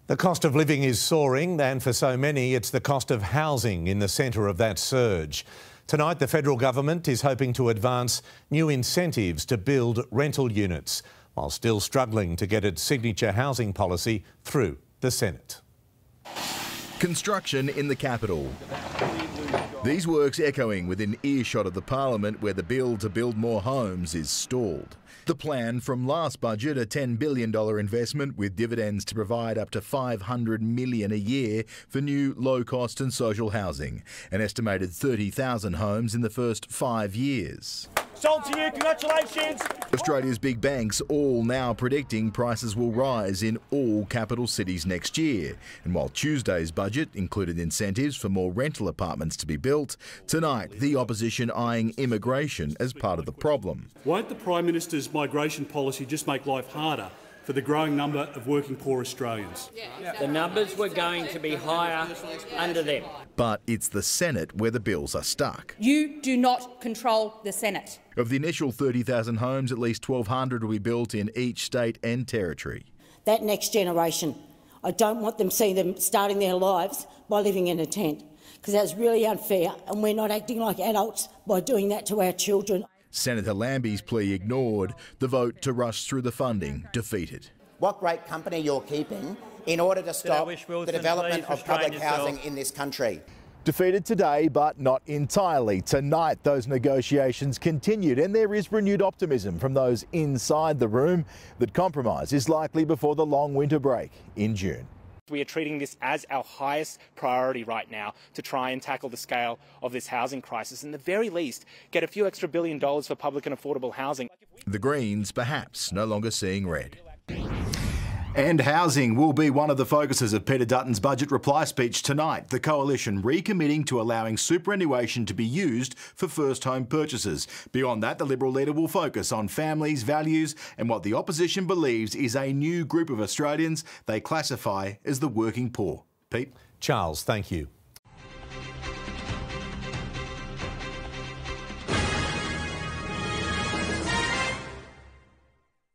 The cost of living is soaring, and for so many, it's the cost of housing in the centre of that surge. Tonight, the federal government is hoping to advance new incentives to build rental units, while still struggling to get its signature housing policy through the Senate. Construction in the capital. These works echoing within earshot of the Parliament, where the bill to build more homes is stalled. The plan from last budget, a $10 billion investment with dividends to provide up to $500 million a year for new low-cost and social housing, an estimated 30,000 homes in the first 5 years. Sold to you, congratulations! Australia's big banks all now predicting prices will rise in all capital cities next year. And while Tuesday's budget included incentives for more rental apartments to be built, tonight the opposition eyeing immigration as part of the problem. Won't the Prime Minister's migration policy just make life harder for the growing number of working poor Australians? The numbers were going to be higher under them. But it's the Senate where the bills are stuck. You do not control the Senate. Of the initial 30,000 homes, at least 1,200 will be built in each state and territory. That next generation, I don't want them seeing them starting their lives by living in a tent, because that's really unfair, and we're not acting like adults by doing that to our children. Senator Lambie's plea ignored, the vote to rush through the funding defeated. What great company you're keeping in order to stop the development of public housing in this country. Defeated today, but not entirely. Tonight, those negotiations continued, and there is renewed optimism from those inside the room that compromise is likely before the long winter break in June. We are treating this as our highest priority right now to try and tackle the scale of this housing crisis, and at the very least get a few extra $1 billion for public and affordable housing. The Greens perhaps no longer seeing red. And housing will be one of the focuses of Peter Dutton's budget reply speech tonight. The Coalition recommitting to allowing superannuation to be used for first home purchases. Beyond that, the Liberal leader will focus on families, values and what the opposition believes is a new group of Australians they classify as the working poor. Pete? Charles, thank you.